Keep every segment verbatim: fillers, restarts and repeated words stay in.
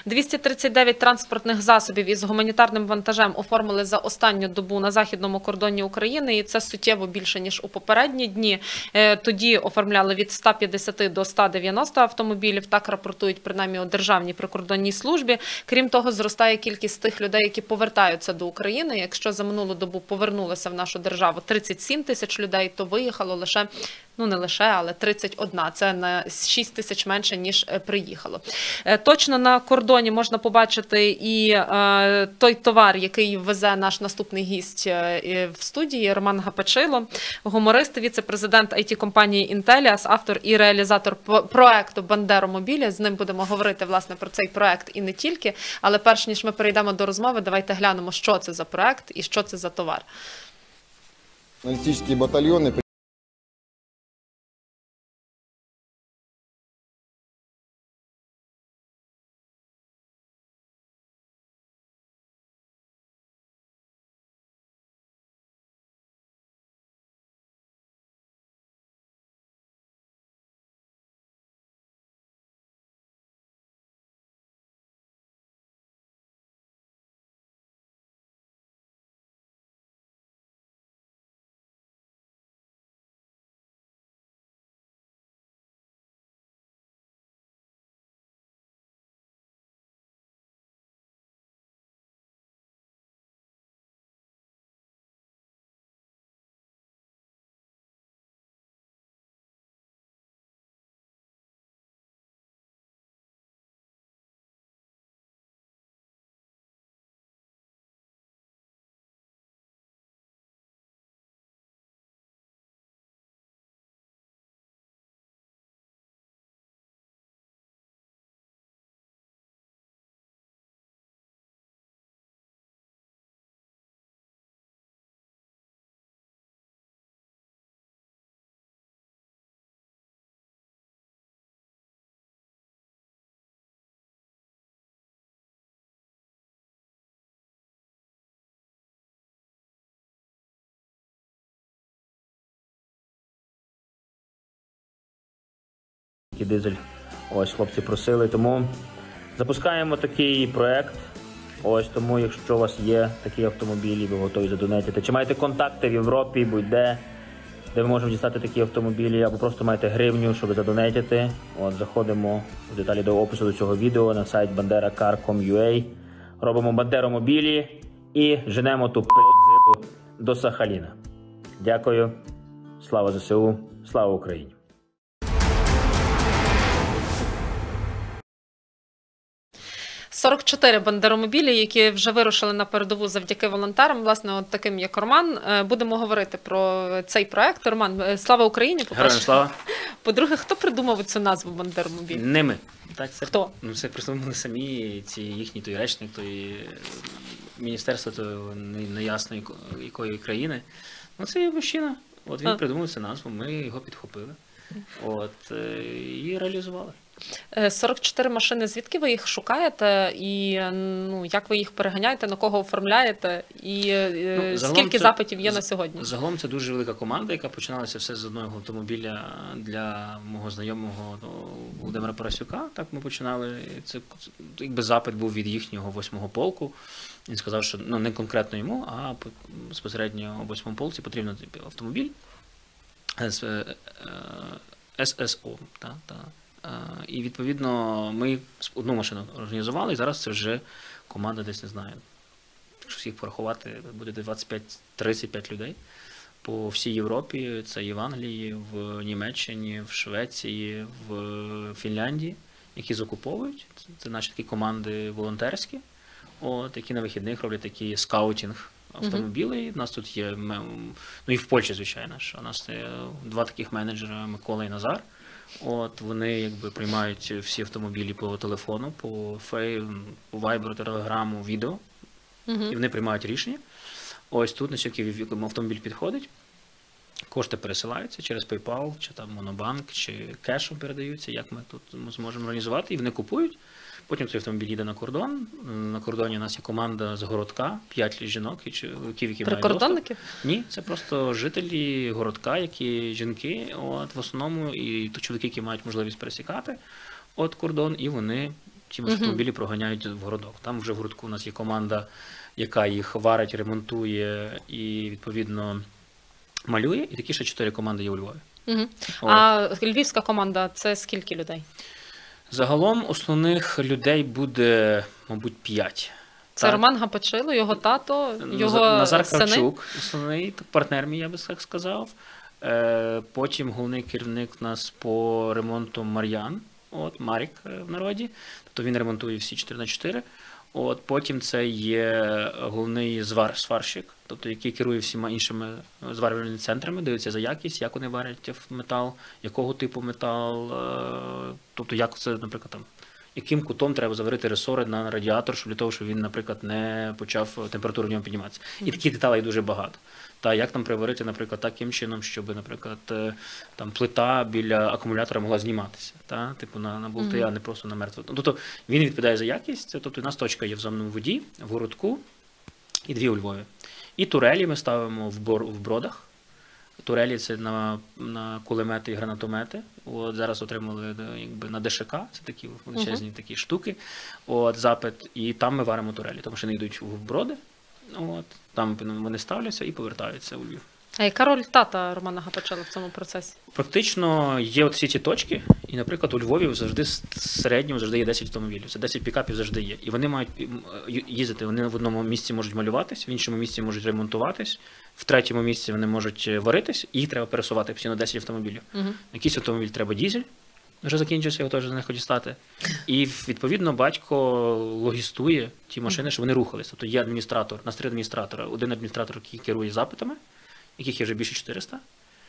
двісті тридцять дев'ять транспортних засобів із гуманітарним вантажем оформили за останню добу на західному кордоні України, і це суттєво більше, ніж у попередні дні. Тоді оформляли від ста п'ятдесяти до ста дев'яноста автомобілів, так рапортують принаймні у Державній прикордонній службі. Крім того, зростає кількість тих людей, які повертаються до України. Якщо за минулу добу повернулося в нашу державу тридцять сім тисяч людей, то виїхало лише, ну не лише, але тридцять одна. Це на шість тисяч менше, ніж приїхало. Точно на кордоні можна побачити і е, той товар, який везе наш наступний гість в студії, Роман Гапачило, гуморист, віце-президент ай ті-компанії «Інтеліас», автор і реалізатор проекту «Бандеромобілі». З ним будемо говорити, власне, про цей проект і не тільки. Але перш ніж ми перейдемо до розмови, давайте глянемо, що це за проект і що це за товар. Аналитические батальоны. Дизель. Ось, хлопці просили, тому запускаємо такий проект. Ось, тому якщо у вас є такі автомобілі, ви готові задонатити, чи маєте контакти в Європі, будь-де, де ми можемо дістати такі автомобілі, або просто маєте гривню, щоб задонатити. От, заходимо в деталі до опису до цього відео на сайт бандера кар крапка ком крапка ю а, робимо бандеромобілі і женемо ту п***ю до Сахаліна. Дякую. Слава зе се у, слава Україні. сорок чотири бандеромобілі, які вже вирушили на передову завдяки волонтерам, власне, от таким як Роман. Будемо говорити про цей проект. Роман, слава Україні, по-перше. Героям слава. По-друге, хто придумав цю назву бандеромобіль? Не ми. Так, це, хто? Ну, це придумали самі, ці їхні той речник, той міністерство, то не, не ясно якої країни. Ну, це є мужчина. От він а. придумав цю назву, ми його підхопили. От, і реалізували. сорок чотири машини, звідки ви їх шукаєте і ну, як ви їх переганяєте, на кого оформляєте і ну, скільки це, запитів є на сьогодні? Загалом це дуже велика команда, яка починалася все з одного автомобіля для мого знайомого Володимира Парасюка. Так ми починали. Це якби запит був від їхнього восьмого полку. Він сказав, що ну, не конкретно йому, а безпосередньо у восьмому полці потрібен автомобіль ес ес о. Та, та. І, відповідно, ми одну машину організували, і зараз це вже команда десь, не знаю, якщо всіх порахувати, буде двадцять п'ять - тридцять п'ять людей по всій Європі. Це і в Англії, в Німеччині, в Швеції, в Фінляндії, які закуповують. Це наші такі команди волонтерські, от, які на вихідних роблять такий скаутинг автомобілей. У нас тут є, ну і в Польщі, звичайно, що у нас є два таких менеджера, Микола і Назар. От, вони якби приймають всі автомобілі по телефону, по фей, по вайберу, телеграму, відео, uh-huh. і вони приймають рішення. Ось тут, наскільки автомобіль підходить, кошти пересилаються через PayPal, чи там Монобанк, чи кешом передаються, як ми тут зможемо організувати, і вони купують. Потім цей автомобіль їде на кордон. На кордоні у нас є команда з Городка, п'ять жінок і чоловіків, які мають доступ. Прикордонники? Ні, це просто жителі Городка, які жінки, от, в основному, і то чоловіки, які мають можливість пересікати от кордон, і вони ті Мгм. автомобілі проганяють в городок. Там вже в городку у нас є команда, яка їх варить, ремонтує і, відповідно, малює. І такі ще чотири команди є у Львові. Угу. От. А львівська команда – це скільки людей? Загалом основних людей буде, мабуть, п'ять. Це Так. Роман Гапачило, його тато, його Назар сини? Кравчук, основний партнер мій, я би так сказав. Е, Потім головний керівник у нас по ремонту Мар'ян, от, Марік е, в народі. Тобто він ремонтує всі чотири на чотири. От, потім це є головний звар, сварщик, тобто який керує всіма іншими зварювальними центрами, дивиться за якість, як вони варять метал, якого типу метал, е, тобто як це, наприклад, там, яким кутом треба заварити ресори на радіатор, щоб для того, щоб він, наприклад, не почав температуру в ньому підніматися. І таких деталей дуже багато. Та як там приварити, наприклад, таким чином, щоб, наприклад, е, там плита біля акумулятора могла зніматися, та? Типу на, на болти, Мгм. а не просто на мертву. Тобто він відповідає за якість. Тобто у нас точка є в Зомному воді, в городку і дві у Львові. І турелі ми ставимо в, бор, в Бродах. Турелі це на, на кулемети і гранатомети. От зараз отримали е, якби на ДШК, це такі величезні такі штуки. От запит, і там ми варимо турелі. Тому що вони йдуть в Броди. От там вони ставляться і повертаються у Львів. А яка роль тата Романа Гапачила в цьому процесі? Практично є от всі ці точки, і, наприклад, у Львові завжди в середньому завжди є десять автомобілів. Це десять пікапів завжди є. І вони мають їздити, вони в одному місці можуть малюватись, в іншому місці можуть ремонтуватись, в третьому місці вони можуть варитись, і їх треба пересувати постійно десять автомобілів. Угу. Якийсь автомобіль треба дізель, вже закінчився, його теж не хочу стати. І, відповідно, батько логістує ті машини, що вони рухались. Тобто є адміністратор, у нас три адміністратора. Один адміністратор, який керує запитами, яких є вже більше чотириста.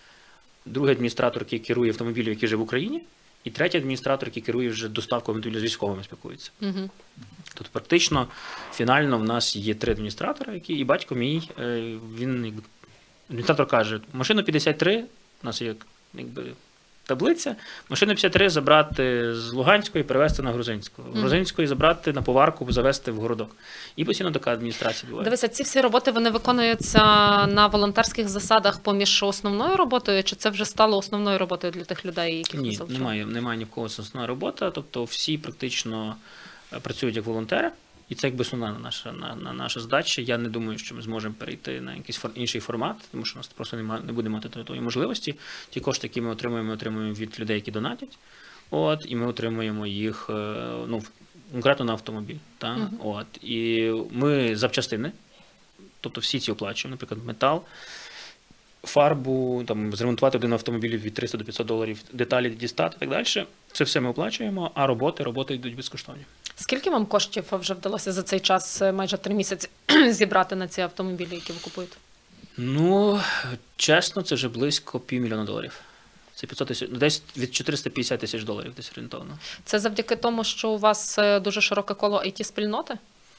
Другий адміністратор, який керує автомобілем, який вже в Україні. І третій адміністратор, який керує вже доставкою автомобілів з військовими, спілкується. Угу. Тобто практично, фінально в нас є три адміністратора, які, і батько мій, е, він, якби, адміністратор каже, машину п'ятдесят три, у нас є, якби, таблиця, машину п'ятдесят три забрати з Луганської, перевезти на Грузинську. Мгм. Грузинської забрати на поварку, завести в городок. І постійно така адміністрація буває. Дивися, ці всі роботи вони виконуються на волонтерських засадах поміж основною роботою, чи це вже стало основною роботою для тих людей, яких ви Ні, залучили? немає, немає ні в кого основна робота, тобто всі практично е, працюють як волонтери, і це якби основна наша, на, на наша задача. Я не думаю, що ми зможемо перейти на якийсь фор, інший формат, тому що у нас просто нема, не буде мати тої можливості. Ті кошти, які ми отримуємо, ми отримуємо від людей, які донатять, от, і ми отримуємо їх е, ну, конкретно на автомобіль. Та? Мгм. От, і ми запчастини, тобто всі ці оплачуємо, наприклад, метал, фарбу, там, зремонтувати один автомобіль від триста до п'ятсот доларів, деталі дістати і так далі. Це все ми оплачуємо, а роботи, роботи йдуть безкоштовні. Скільки вам коштів вже вдалося за цей час, майже три місяці, зібрати на ці автомобілі, які ви купуєте? Ну, чесно, це вже близько півмільйона доларів. Це п'ятсот тисяч, ну, десь від чотириста п'ятдесят тисяч доларів, десь орієнтовно. Це завдяки тому, що у вас е, дуже широке коло ай ті-спільноти?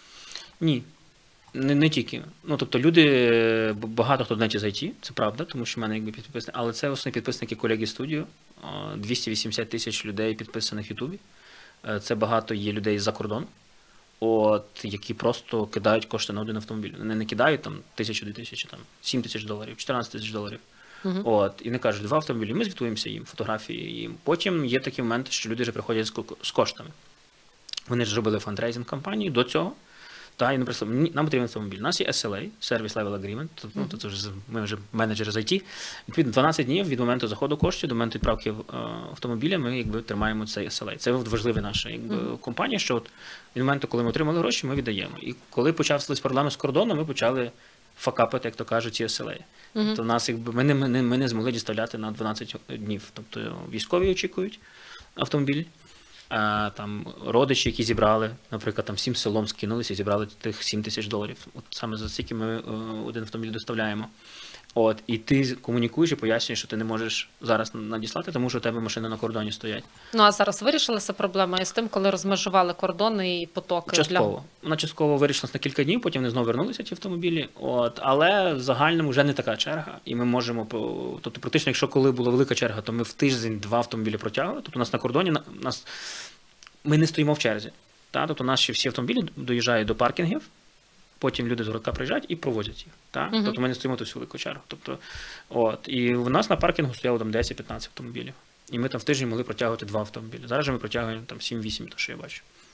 Ні, не, не тільки. Ну, тобто люди, е, багато хто в неті з ай ті, це правда, тому що в мене якби підписники, але це основні підписники колеги студіо, двісті вісімдесят тисяч людей підписаних в Ютубі. Е, Це багато є людей з-за кордону, от, які просто кидають кошти на один автомобіль. Вони не кидають там тисячу, дві тисячі, там, сім тисяч доларів, чотирнадцять тисяч доларів. Угу. От, і не кажуть, два автомобілі, ми звітуємося їм, фотографії їм. Потім є такі моменти, що люди вже приходять з, ко- з коштами. Вони ж робили фандрейзинг кампанії до цього. Та, і, наприклад, мені- нам потрібен автомобіль. У нас є ес ел ей, Service Level Agreement, тобто, ну, це вже, з- ми вже менеджери з ай ті. Відповідно, дванадцять днів від моменту заходу коштів до моменту відправки е, автомобіля ми якби, тримаємо цей ес ел ей. Це важлива наша якби, Мгм. компанія, що от, від моменту, коли ми отримали гроші, ми віддаємо. І коли почався проблеми з кордоном, ми почали факапити, як то кажуть, ці ес ел ей. Угу. Тобто нас, якби, ми, не, ми, не, ми не змогли діставляти на дванадцять днів. Тобто військові очікують автомобіль, а, там, родичі, які зібрали, наприклад, там всім селом скинулися і зібрали тих сім тисяч доларів. От саме за стільки ми е, один автомобіль доставляємо. От, і ти комунікуєш і пояснюєш, що ти не можеш зараз надіслати, тому що у тебе машини на кордоні стоять. Ну, а зараз вирішилася проблема із тим, коли розмежували кордони і потоки? Частково. Вона частково вирішилась на кілька днів, потім вони знову вернулися ті автомобілі. От, але в загальному вже не така черга, і ми можемо по- тобто, практично, якщо коли була велика черга, то ми в тиждень два автомобілі протягли. Тобто у нас на кордоні на- нас ми не стоїмо в черзі. Та? Тобто наші всі автомобілі доїжджають до паркінгів, потім люди з городка приїжджають і провозять їх. Та? Мгм. Тобто ми не стоїмо ту всю велику чергу. Тобто, от, і в нас на паркінгу стояло там десять-п'ятнадцять автомобілів. І ми там в тиждень могли протягувати два автомобілі. Зараз же ми протягуємо там сім-вісім, то що я бачу.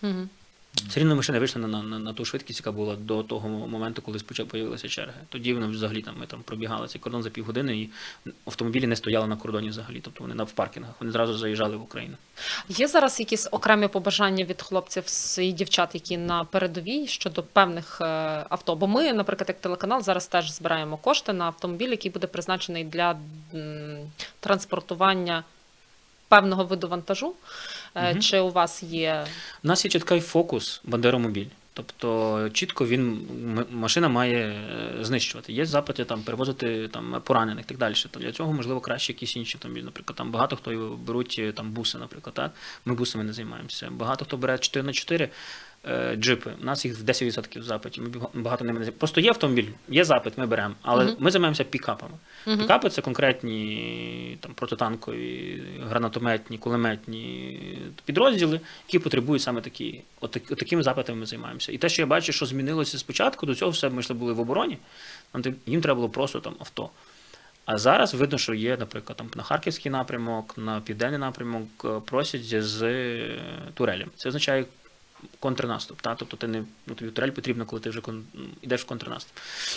Угу. Все рівно ми ще не вийшли на, на, на ту швидкість, яка була до того моменту, коли спочатку з'явилися черги. Тоді вони взагалі там, ми там пробігали цей кордон за півгодини, і автомобілі не стояли на кордоні взагалі, тобто вони в паркінгах, вони зразу заїжджали в Україну. Є зараз якісь окремі побажання від хлопців і дівчат, які на передовій щодо певних авто? Бо ми, наприклад, як телеканал, зараз теж збираємо кошти на автомобіль, який буде призначений для м, транспортування певного виду вантажу. Угу. Чи у вас є... У нас є чіткий фокус бандеромобіль. Тобто чітко він, машина має знищувати. Є запити там, перевозити там, поранених і так далі. То для цього, можливо, краще якісь інші автомобілі. Наприклад, там багато хто беруть там, буси, наприклад. Так? Ми бусами не займаємося. Багато хто бере чотири на чотири е, джипи. У нас їх в десять відсотків запитів. Ми багато ними не займаємося. Просто є автомобіль, є запит, ми беремо. Але uh-huh. ми займаємося пікапами. Uh-huh. Пікапи – це конкретні там, протитанкові, гранатометні, кулеметні підрозділи, які потребують саме такі. От, от такими запитами ми займаємося. І те, що я бачу, що змінилося спочатку, до цього все ми йшли були в обороні, їм треба було просто там авто. А зараз видно, що є, наприклад, там, на Харківський напрямок, на Південний напрямок просять з турелями. Це означає контрнаступ. Та? Тобто ти не, ну, тобі турель потрібна, коли ти вже кон, йдеш в контрнаступ.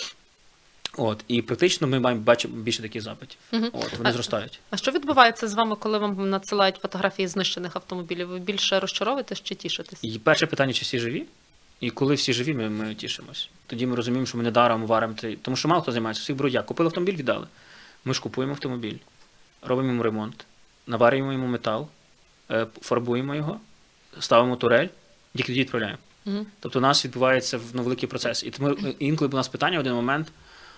От, і практично ми маємо бачимо більше таких запитів. Угу. От, вони а, зростають. А що відбувається з вами, коли вам надсилають фотографії знищених автомобілів? Ви більше розчаровуєтесь чи тішитесь? І перше питання, чи всі живі? І коли всі живі, ми, ми тішимось. Тоді ми розуміємо, що ми не даром варимо. Тому що мало хто займається, всіх беруть як. Купили автомобіль, віддали. Ми ж купуємо автомобіль, робимо йому ремонт, наварюємо йому метал, фарбуємо його, ставимо турель, тільки тоді відправляємо. Угу. Тобто у нас відбувається ну, великий процес. І тому інколи у нас питання в один момент,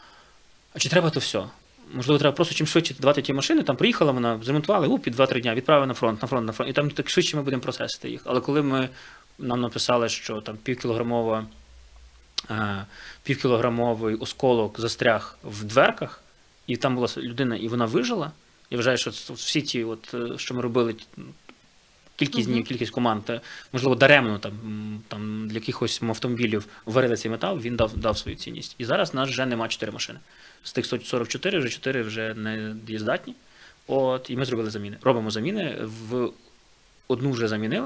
а чи треба то все? Можливо, треба просто чим швидше давати ті машини, там приїхала вона, зремонтували, у, під два-три дня, відправили на фронт, на фронт, на фронт, і там так швидше ми будемо процесити їх. Але коли ми, нам написали, що там півкілограмова, е, півкілограмовий осколок застряг в дверках, і там була людина, і вона вижила, я вважаю, що всі ті, от, що ми робили, кількість днів, кількість команд, можливо, даремно там, там для якихось автомобілів варили цей метал, він дав, дав свою цінність. І зараз у нас вже нема чотири машини. З тих сто сорок чотири, вже чотири вже не дієздатні. От, і ми зробили заміни. Робимо заміни, в одну вже замінили,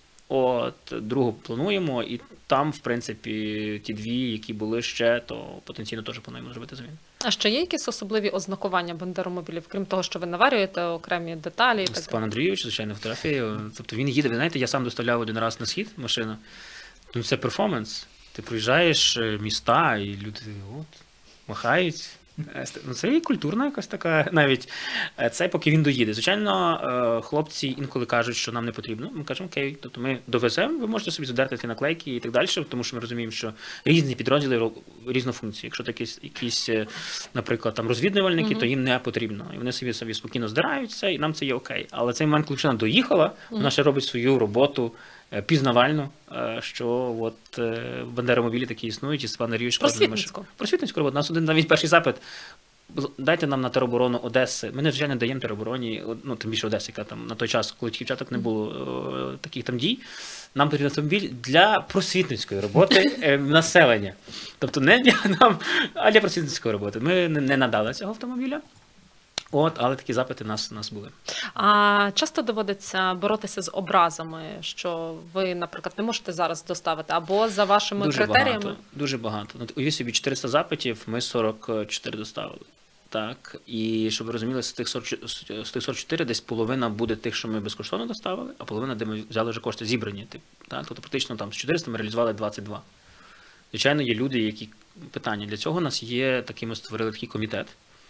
от, другу плануємо, і там, в принципі, ті дві, які були ще, то потенційно теж плануємо зробити заміни. А ще є якісь особливі ознакування бандеромобілів, крім того, що ви наварюєте окремі деталі? І так Степан Андрійович, звичайно, фотографії. Тобто він їде, ви знаєте, я сам доставляв один раз на схід машину. Ну, це перформанс. Ти проїжджаєш міста, і люди от, махають. Ну, це і культурна якась така, навіть це поки він доїде. Звичайно, хлопці інколи кажуть, що нам не потрібно. Ми кажемо, окей, тобто ми довеземо, ви можете собі задерти ті наклейки і так далі, тому що ми розуміємо, що різні підрозділи різну функцію. Якщо такі якісь, наприклад, там розвідувальники, mm-hmm. то їм не потрібно. І вони собі собі спокійно здираються, і нам це є окей. Але цей момент, коли вона доїхала, mm-hmm. вона ще робить свою роботу пізнавально, що от бандеромобілі такі існують, і Степан Андрійович просвітницьку. Просвітницьку роботу. У нас один навіть перший запит. Дайте нам на тероборону Одеси. Ми не звичайно даємо теробороні, ну тим більше Одеси, яка там на той час, коли дівчаток не було о, таких там дій. Нам потрібен автомобіль для просвітницької роботи е, населення. Тобто не для нам, а для просвітницької роботи. Ми не, не надали цього автомобіля. От, але такі запити у нас, у нас були. А часто доводиться боротися з образами, що ви, наприклад, не можете зараз доставити, або за вашими дуже критеріями? Багато, дуже багато. Ну, уявіть собі, чотириста запитів, ми сорок чотири доставили. Так, і щоб ви розуміли, з тих сорок чотири десь половина буде тих, що ми безкоштовно доставили, а половина, де ми взяли вже кошти зібрані. Так? Тобто практично там з чотириста ми реалізували двадцять два. Звичайно, є люди, які питання. Для цього у нас є такий, ми створили такий комітет.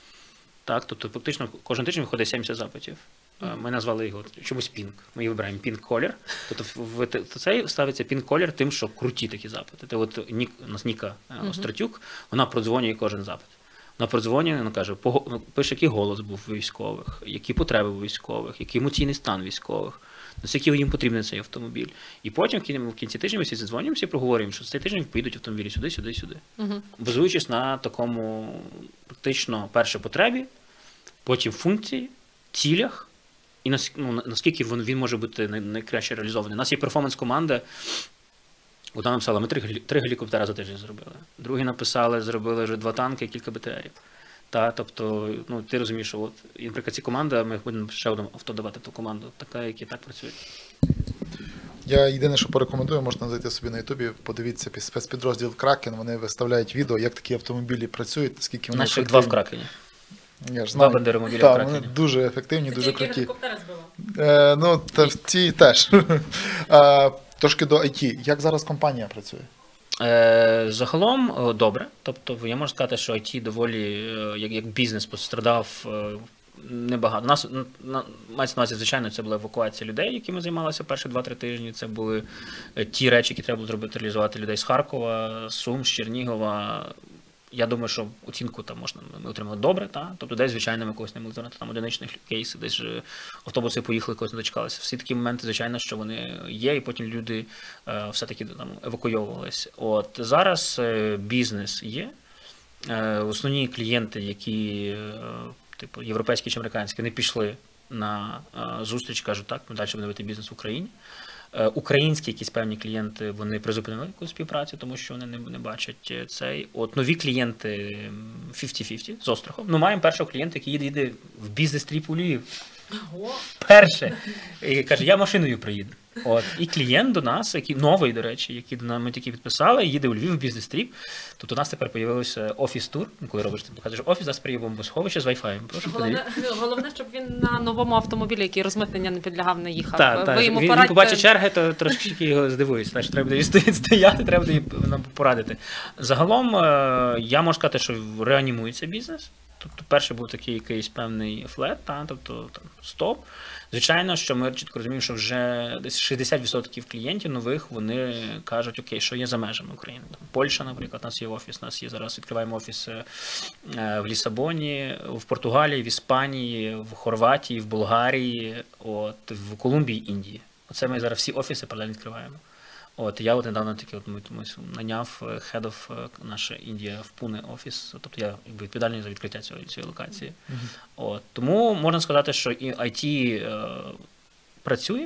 Так, тобто фактично кожен тиждень виходить сімдесят запитів. Ми назвали його чомусь пінк. Ми їх вибираємо пінк-колір. Тобто в цей ставиться пінк-колір тим, що круті такі запити. Це от Нік, у нас Ніка Остратюк, вона продзвонює кожен запит. Вона продзвонює, вона каже, пише, який голос був у військових, які потреби у військових, який емоційний стан військових, наскільки їм потрібен цей автомобіль. І потім в кінці тижня ми всі задзвонюємося і проговорюємо, що цей тиждень поїдуть автомобілі сюди, сюди, сюди. Угу. Базуючись на такому практично перше потребі, потім функції, цілях, і ну, наскільки він, він може бути найкраще реалізований. У нас є перформанс-команда, вона написала, ми три, три гелікоптера за тиждень зробили. Другі написали, зробили вже два танки і кілька БТРів. Та, тобто, ну, ти розумієш, що от, і, наприклад, ці команда, ми будемо ще одне авто давати ту команду, така, які так працюють. Я єдине, що порекомендую, можна зайти собі на Ютубі, подивіться під спецпідрозділ Кракен, вони виставляють відео, як такі автомобілі працюють, наскільки вони Наших два в ефективні. Кракені. Я ж Два знаю. бандеромобіля в Так, Кракені. вони дуже ефективні, Це дуже тільки круті. гелікоптери збила. Е, ну, та ті теж. Е, трошки до ай ті. Як зараз компанія працює? Е, загалом е, добре. Тобто я можу сказати, що ай ті доволі е, як, як бізнес пострадав е, небагато. У нас н- на, мається на увазі, звичайно, це була евакуація людей, якими займалися перші два-три тижні. Це були е, ті речі, які треба було зробити, реалізувати людей з Харкова, з Сум, з Чернігова. Я думаю, що оцінку там можна ми отримали добре, та тобто десь звичайно ми когось не могли звернути там одиничних кейсів, десь же автобуси поїхали, когось не дочекалися. Всі такі моменти, звичайно, що вони є, і потім люди е, все-таки там евакуйовувалися. От зараз е, бізнес є. Е, основні клієнти, які е, типу європейські чи американські, не пішли на е, зустріч, кажуть, так, ми далі будемо вести бізнес в Україні. Е, Українські якісь певні клієнти, вони призупинили якусь співпрацю, тому що вони не, не бачать цей. От нові клієнти п'ятдесят на п'ятдесят з Острахом. Ну, маємо першого клієнта, який їде, їде в бізнес-тріп у Львів. Перше. І каже, я машиною приїду. От. І клієнт до нас, який новий, до речі, який до нас ми тільки підписали, їде у Львів в бізнес-тріп. Тобто у нас тепер з'явився офіс-тур, коли робиш, ти покажеш офіс, зараз приїде бомбосховище з Wi-Fi. Прошу, Головне, головне, щоб він на новому автомобілі, який розмитнення не підлягав, не їхав. Так, так. Ви йому Він, він порадьте- побачить черги, то трошки його здивується. Значить, треба буде стояти, стояти, треба буде нам порадити. Загалом, е, я можу сказати, що реанімується бізнес. Тобто, перший був такий якийсь певний флет, та, тобто там, стоп. Звичайно, що ми чітко розуміємо, що вже десь шістдесят відсотків клієнтів нових, вони кажуть, окей, що є за межами України. Там, Польща, наприклад, у нас є офіс, у нас є зараз, відкриваємо офіс е, в Лісабоні, в Португалії, в Іспанії, в Хорватії, в Болгарії, от, в Колумбії, Індії. Оце ми зараз всі офіси паралельно відкриваємо. От, я от недавно таки от ми, ми наняв head of наша Індія в Пуне офіс, тобто я якби відповідальний за відкриття цієї, цієї локації. Mm-hmm. От, тому можна сказати, що і ай ті е, працює,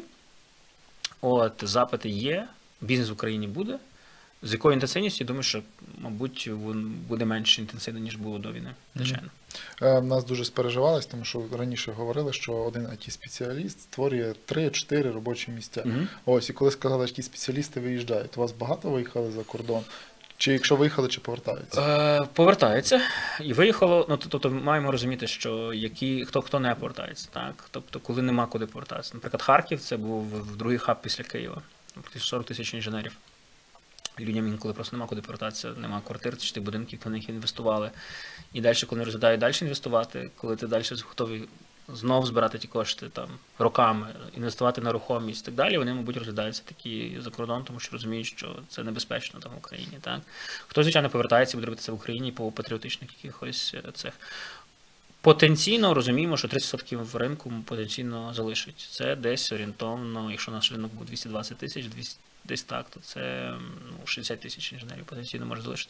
от, запити є, бізнес в Україні буде. З якою інтенсивністю, думаю, що, мабуть, він буде менш інтенсивно, ніж було до війни, звичайно. Mm-hmm. Нас дуже спереживалось, тому що раніше говорили, що один ай ті-спеціаліст створює три-чотири робочі місця. Mm-hmm. Ось, і коли сказали, що ті спеціалісти виїжджають, у вас багато виїхали за кордон? Чи якщо виїхали, чи повертаються? Е, повертаються. І виїхало, ну, тобто маємо розуміти, що які, хто, хто не повертається, так? Тобто, коли нема куди повертатися. Наприклад, Харків, це був другий хаб після Києва. сорок тисяч інженерів. Людям інколи просто нема куди повертатися, нема квартир чи тих будинків, в них інвестували. І далі, коли розглядають далі інвестувати, коли ти далі готовий знов збирати ті кошти там роками, інвестувати на рухомість і так далі, вони, мабуть, розглядаються такі за кордон, тому що розуміють, що це небезпечно там в Україні. Так? Хтось, звичайно, повертається і буде робити це в Україні по патріотичних якихось цих. Потенційно розуміємо, що тридцять відсотків ринку потенційно залишить. Це десь орієнтовно, якщо наш ринок був двісті двадцять тисяч, двісті десь так, то це ну, шістдесят тисяч інженерів потенційно може залишити.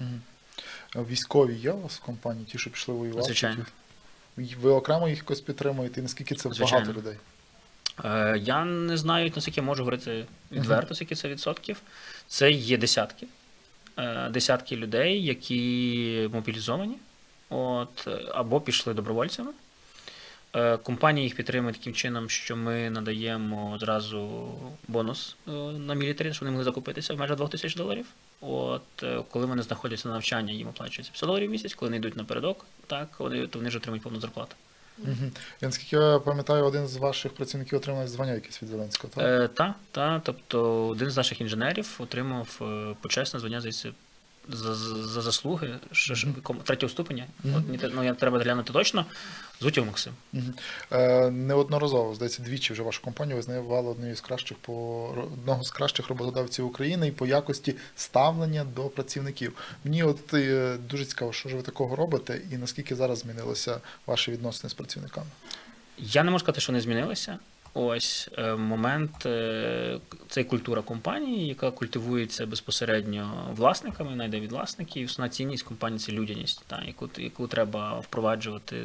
Угу. Військові є у вас в компанії, ті, що пішли воювати? Звичайно. Ви окремо їх якось підтримуєте? Наскільки це Звичайно. багато людей? Е, я не знаю, наскільки я можу говорити відверто, скільки це відсотків. Це є десятки. Е, десятки людей, які мобілізовані, от, або пішли добровольцями. Компанія їх підтримує таким чином, що ми надаємо зразу бонус на мілітарі, що вони могли закупитися в межах двох тисяч доларів. От, коли вони знаходяться на навчанні, їм оплачується п'ятдесят доларів в місяць, коли вони йдуть напередок, так, вони, то вони ж отримують повну зарплату. Угу. Я, наскільки я пам'ятаю, один з ваших працівників отримав звання якесь від Зеленського, так? Е, так, та, тобто один з наших інженерів отримав почесне звання, здається, За, за заслуги mm-hmm. третього ступеня. Mm-hmm. От, ну, я треба глянути точно. Зутєв Максим. Mm-hmm. Е, неодноразово, здається, двічі вже вашу компанію визнавали однією з кращих по одного з кращих роботодавців України і по якості ставлення до працівників. Мені от е, дуже цікаво, що ж ви такого робите і наскільки зараз змінилися ваші відносини з працівниками? Я не можу сказати, що не змінилися. Ось момент, це і культура компанії, яка культивується безпосередньо власниками, найде від власників. Основна цінність компанії – це людяність, та, яку, яку треба впроваджувати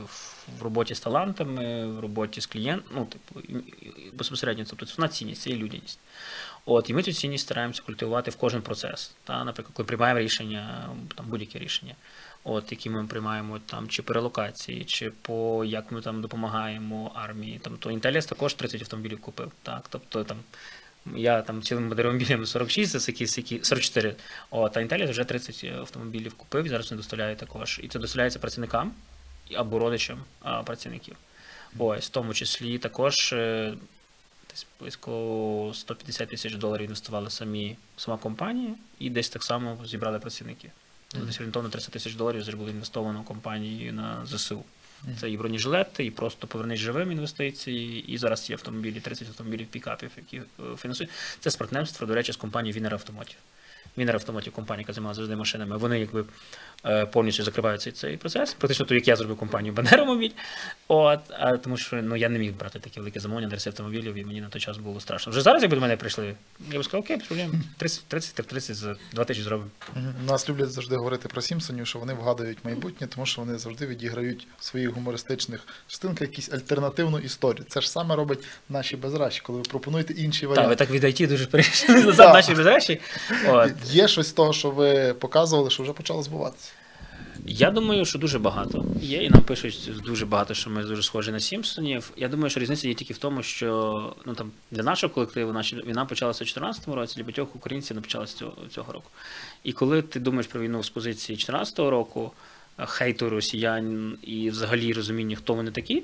в роботі з талантами, в роботі з клієнтом, ну, типу, безпосередньо, тобто основна цінність – це і людяність. От, і ми цю цінність стараємося культивувати в кожен процес. Та, наприклад, коли приймаємо рішення, там, будь-яке рішення, от, які ми приймаємо там, чи по релокації, чи по як ми там допомагаємо армії. Там, то Інтеліс також тридцять автомобілів купив. Так? Тобто там Я там цілим Бандеромобілем сорок шість, це які, які, сорок чотири, от, а Інтеліс вже тридцять автомобілів купив, і зараз не доставляє також. І це доставляється працівникам або родичам а, працівників. Ось, в тому числі також е, десь близько сто п'ятдесят тисяч доларів інвестували самі, сама компанія, і десь так само зібрали працівники. Mm-hmm. Десь орієнтовно тридцять тисяч доларів вже було інвестовано компанією на ЗСУ. Mm-hmm. Це і бронежилети, і просто повернись живим інвестиції, і зараз є автомобілі, тридцять автомобілів пікапів, які фінансують. Це з партнерства, до речі, з компанією Вінер Автомотів. Вінер Автомотів, компанія, яка займалася завжди машинами, вони якби повністю закривають цей, цей процес. Практично то, як я зробив компанію Бандеромобіль. От, а, тому що ну, я не міг брати такі великі замовлення на тридцять автомобілів, і мені на той час було страшно. Вже зараз, якби до мене прийшли, я б сказав, окей, без проблем, тридцять тридцять за два тижні зробимо. Нас люблять завжди говорити про Сімпсонів, що вони вгадують майбутнє, тому що вони завжди відіграють в своїх гумористичних частинках якусь альтернативну історію. Це ж саме робить наші безращі, коли ви пропонуєте інші варіанти. Так, ви так від ай ті дуже перейшли назад наші безращі. Є щось з того, що ви показували, що вже почало збуватися? Я думаю, що дуже багато є, і нам пишуть дуже багато, що ми дуже схожі на Сімпсонів. Я думаю, що різниця є тільки в тому, що ну, там, для нашого колективу наша війна почалася у дві тисячі чотирнадцятому році, для багатьох українців не почалася цього, цього року. І коли ти думаєш про війну з позиції дві тисячі чотирнадцятого року, хейту росіян і взагалі розуміння, хто вони такі,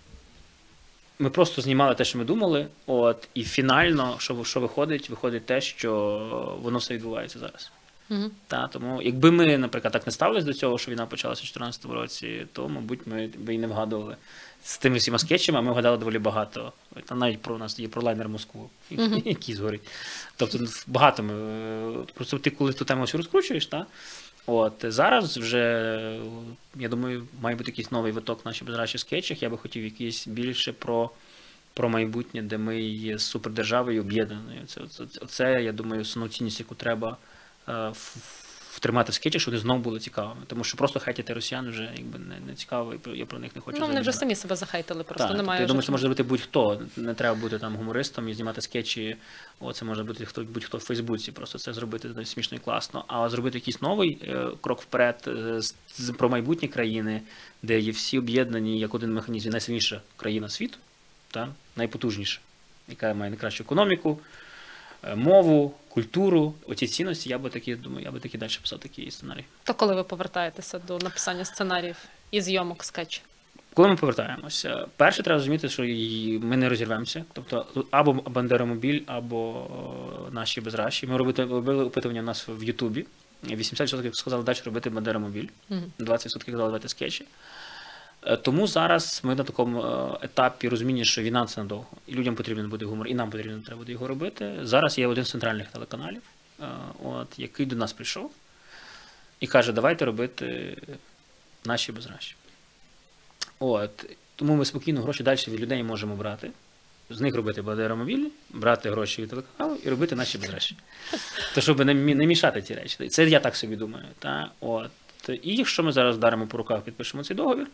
ми просто знімали те, що ми думали, от, і фінально, що, що виходить, виходить те, що воно все відбувається зараз. Угу. Та, тому, якби ми, наприклад, так не ставились до цього, що війна почалася у дві тисячі чотирнадцятому році, то, мабуть, ми б і не вгадували з тими всіма скетчами, а ми вгадали доволі багато. Там навіть про нас є про лайнер Москву, Угу. який згорить. Тобто багато ми, просто ти коли ту тему всю розкручуєш, та, от, зараз вже, я думаю, має бути якийсь новий виток в наших безращих скетчах, я би хотів якийсь більше про про майбутнє, де ми є супердержавою об'єднаною. Це, це, це, я думаю, основну цінність, яку треба втримати в скетчі, щоб вони знову були цікавими. Тому що просто хейтити росіян вже якби не, не цікаво, і я про них не хочу. Ну, вони вже самі себе захейтили, просто так, немає. Я думаю, це може бути будь-хто. Не треба бути там гумористом і знімати скетчі. О, це може бути хто будь-хто в Фейсбуці, просто це зробити смішно і класно. А зробити якийсь новий е, крок вперед е, з, з, про майбутнє країни, де є всі об'єднані як один механізм, найсильніша країна світу, та, найпотужніша, яка має найкращу економіку, мову, культуру, оці цінності, я би такі, думаю, я би такі далі писав такі сценарії. То коли ви повертаєтеся до написання сценаріїв і зйомок скетчів? Коли ми повертаємося? Перше, треба розуміти, що ми не розірвемося. Тобто або Бандеромобіль, або наші безращі. Ми робили, робили опитування у нас в Ютубі. вісімдесят відсотків сказали далі робити Бандеромобіль, двадцять відсотків сказали давати скетчі. Тому зараз ми на такому етапі розуміння, що війна – це надовго. І людям потрібен буде гумор, і нам потрібно треба буде його робити. Зараз є один з центральних телеканалів, от, який до нас прийшов і каже, давайте робити наші безращі. От, тому ми спокійно гроші далі від людей можемо брати. З них робити Бандеромобіль, брати гроші від телеканалу і робити наші безращі. То, щоб не, не мішати ці речі. Це я так собі думаю. Та? От. І якщо ми зараз вдаримо по руках, підпишемо цей договір,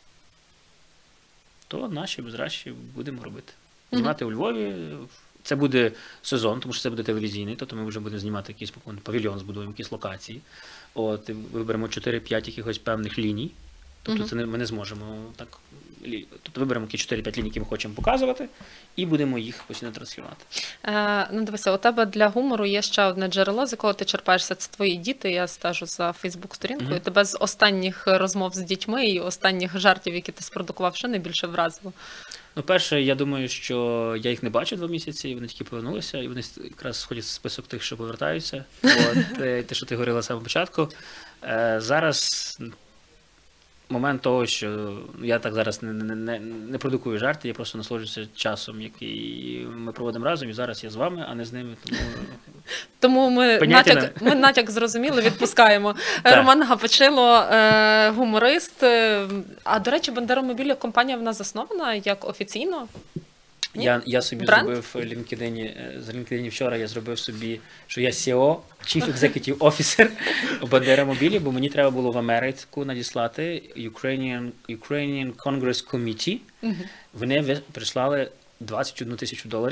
то наші безращі будемо робити. Знімати у Львові, це буде сезон, тому що це буде телевізійний, тобто ми вже будемо знімати якийсь павільйон, збудуємо якісь локації. От, виберемо чотири-п'ять якихось певних ліній, тобто це не, ми не зможемо так, тобто виберемо які чотири-п'ять ліній, які ми хочемо показувати, і будемо їх постійно транслювати. Е, ну, дивися, у тебе для гумору є ще одне джерело, з якого ти черпаєшся, це твої діти, я стежу за Фейсбук-сторінкою. Mm-hmm. Тебе з останніх розмов з дітьми і останніх жартів, які ти спродукував, що найбільше вразило? Ну, перше, я думаю, що я їх не бачив два місяці, вони тільки повернулися, і вони якраз входять в список тих, що повертаються. От, те, що ти говорила з самого початку. Е, зараз момент того, що я так зараз не, не, не, не продукую жарти, я просто насолоджуюся часом, який ми проводимо разом, і зараз я з вами, а не з ними. Тому, тому ми, натяк, ми натяк зрозуміли, відпускаємо. Роман Гапачило, е, гуморист. А, до речі, Бандеромобіль компанія в нас заснована як офіційно? Я, я собі Бренд? зробив в LinkedIn, з LinkedIn вчора я зробив собі, що я сі і о, Chief Executive Officer в Бандеромобілі, бо мені треба було в Америку надіслати Ukrainian, Ukrainian Congress Committee. Uh-huh. Вони прислали двадцять одну тисячу доларів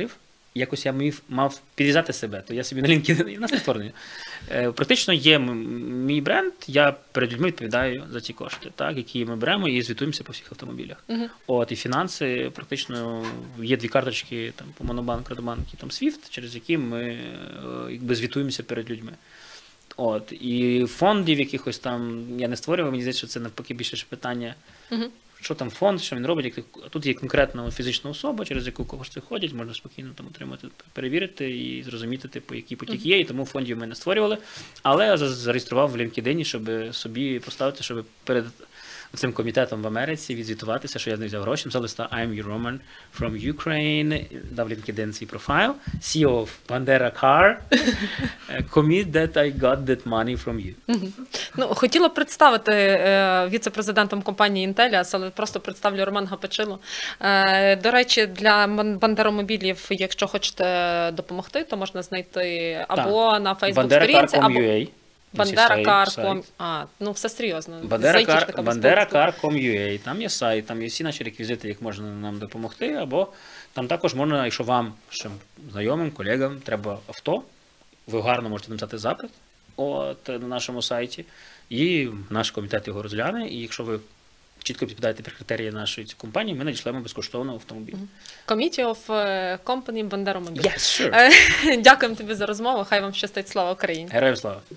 якось я мав, мав підрізати себе, то я собі на LinkedIn, у нас не створення. Е, практично є м- мій бренд, я перед людьми відповідаю за ці кошти, так, які ми беремо і звітуємося по всіх автомобілях. Мгм. От, і фінанси, практично, є дві карточки, там, по Монобанк, Кредобанк і там Swift, через які ми е, якби звітуємося перед людьми. От, і фондів якихось там я не створював, мені здається, що це навпаки більше ж питання, Мгм. що там фонд, що він робить. як- Тут є конкретна фізична особа, через яку кошти ходять, можна спокійно там отримати, перевірити і зрозуміти, типу, які потік є, і тому фондів ми не створювали. Але я за- зареєстрував в LinkedIn, щоб собі поставити, щоб перед цим комітетом в Америці відзвітуватися, що я з них взяв гроші, написав листа I'm your Roman from Ukraine, дав LinkedIn свій профайл, сі і о of Bandera Car, commit that I got that money from you. Мгм. Ну, хотіла представити е, віце-президентом компанії Intellias, але просто представлю Роман Гапачило. Е, до речі, для ман- бандеромобілів, якщо хочете допомогти, то можна знайти або на Фейсбук-сторінці, або BanderaCar.com.ua. Bandera.com. А, ну все серйозно. Bandera Зайдіть Car- така без Bandera.com.ua, там є сайт, там є всі наші реквізити, як можна нам допомогти, або там також можна, якщо вам, вашим знайомим, колегам треба авто, ви гарно можете написати запит от, на нашому сайті, і наш комітет його розгляне, і якщо ви чітко підпадаєте під критерії нашої компанії, ми надішлемо безкоштовно автомобіль. Committee of е, Company Bandera Mobile. Yes, sure. Е, Дякуємо тобі за розмову. Хай вам щастить. Слава Україні. Героям слава.